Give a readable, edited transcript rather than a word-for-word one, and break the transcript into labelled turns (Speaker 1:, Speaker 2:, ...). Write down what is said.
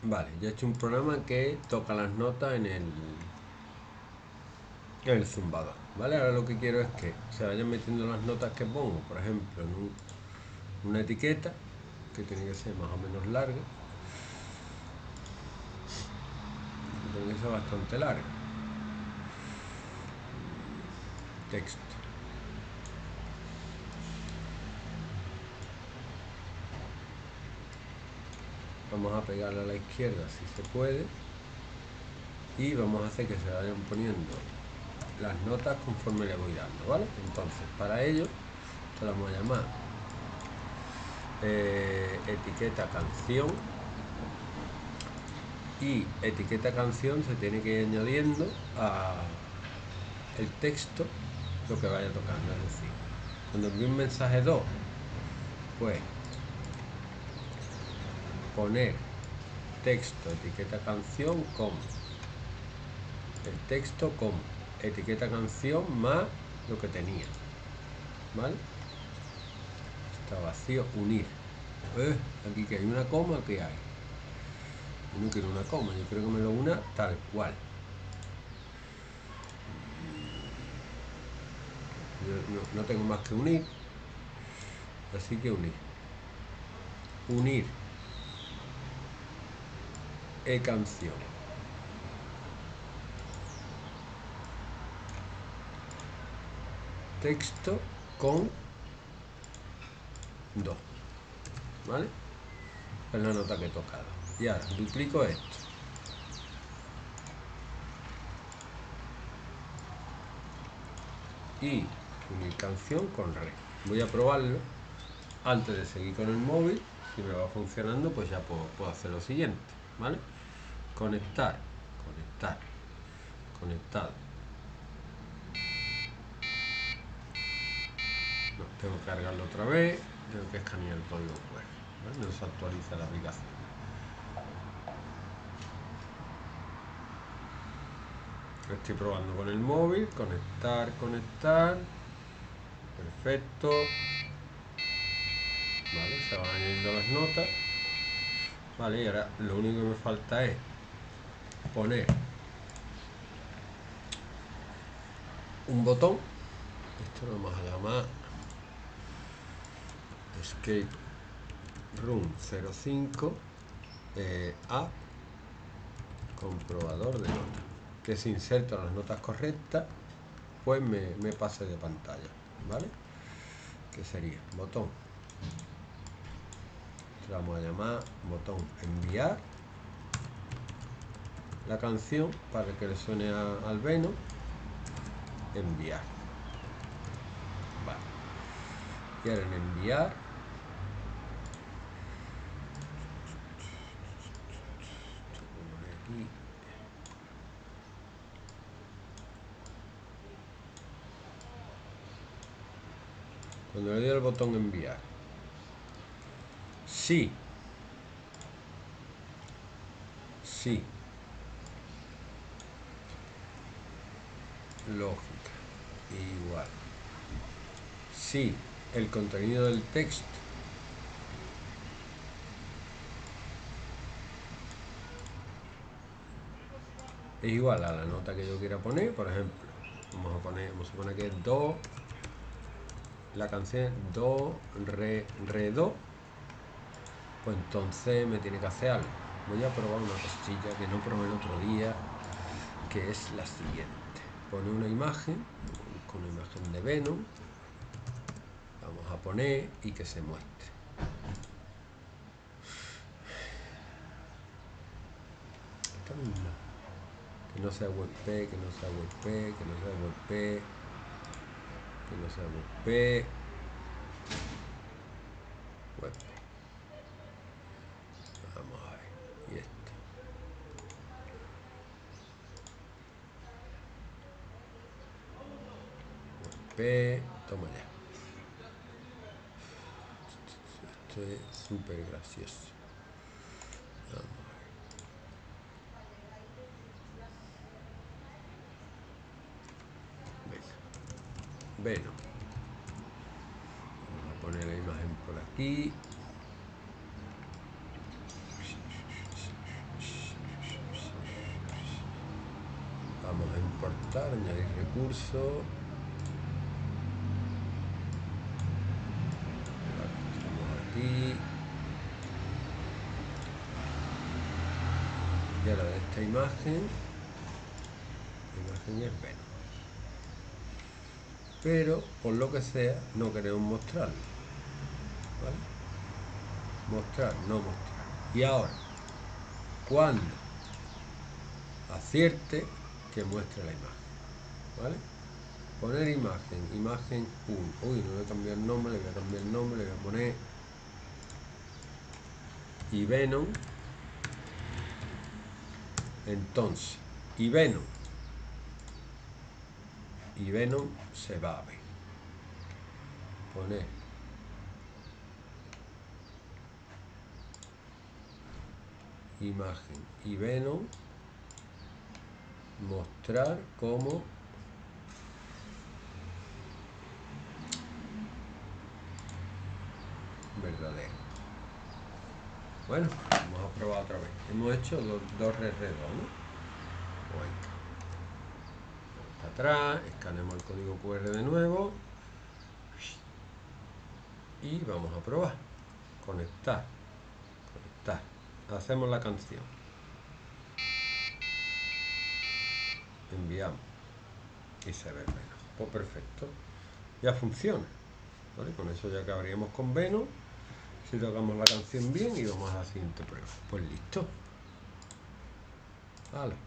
Speaker 1: Vale, yo he hecho un programa que toca las notas en el zumbador, ¿vale? Ahora lo que quiero es que se vayan metiendo las notas que pongo, por ejemplo, en una etiqueta que tiene que ser más o menos larga, tiene que ser bastante larga. Texto. Vamos a pegarle a la izquierda si se puede y vamos a hacer que se vayan poniendo las notas conforme le voy dando, ¿vale? Entonces, para ello, esto lo vamos a llamar etiqueta canción, y etiqueta canción se tiene que ir añadiendo a el texto lo que vaya tocando, es decir, cuando envíe un mensaje 2, pues poner texto etiqueta canción con el texto con etiqueta canción más lo que tenía, ¿vale? Está vacío, unir. Aquí que hay una coma, que hay. Yo no quiero una coma, yo quiero que me lo una tal cual. Yo no tengo más que unir, así que unir. Unir canción. Texto con 2, ¿vale? Es la nota que he tocado. Y ahora duplico esto. Y unir canción con re. Voy a probarlo antes de seguir con el móvil. Si me va funcionando, pues ya puedo hacer lo siguiente, ¿vale? Conectar, conectar, conectado. No, tengo que cargarlo otra vez, tengo que escanear el código QR, ¿vale? No se actualiza la aplicación. Estoy probando con el móvil, conectar, conectar. Perfecto. Vale, se van añadiendo las notas. Vale, y ahora lo único que me falta es poner un botón. Esto lo vamos a llamar Escape Room 05 a comprobador de notas, que si inserto las notas correctas, pues me pase de pantalla, ¿vale? Que sería botón, lo vamos a llamar botón enviar la canción para que le suene al Veno, enviar, vale. Y ahora en enviar aquí, cuando le doy al botón enviar, sí, lógica igual, si el contenido del texto es igual a la nota que yo quiera poner, por ejemplo, vamos a poner que es do, la canción do, re, do, pues entonces me tiene que hacer algo. Voy a probar una cosilla que no probé el otro día, que es la siguiente. Pone una imagen, con una imagen de Venom, vamos a poner y que se muestre. Esta misma. Que no sea WebP, que no sea WebP, que no sea WebP, que no sea WebP, WebP. Vamos a ver. Y esta. WebP, toma ya. Esto es súper gracioso. Vamos a ver. Venga. Bueno. Vamos a poner la imagen por aquí. Vamos a importar, añadir recursos. Estamos aquí. Y ahora de esta imagen, la imagen es Venom. Pero, por lo que sea, no queremos mostrarlo. ¿Vale? Mostrar, no mostrar. Y ahora, cuando acierte, que muestre la imagen. ¿Vale? Poner imagen, imagen 1. Uy, no le voy a cambiar el nombre, le voy a cambiar el nombre, le voy a poner Venom. Entonces, Venom se va a ver. Poner imagen Venom, mostrar como verdadero. Bueno, vamos a probar otra vez. Hemos hecho dos R2, ¿no? Para atrás, escaneamos el código QR de nuevo y vamos a probar. Conectar. Hacemos la canción. Enviamos y se ve Venom. Pues perfecto. Ya funciona. ¿Vale? Con eso ya acabaríamos con Venom. Si tocamos la canción bien y vamos a la siguiente prueba. Pues listo. Vale.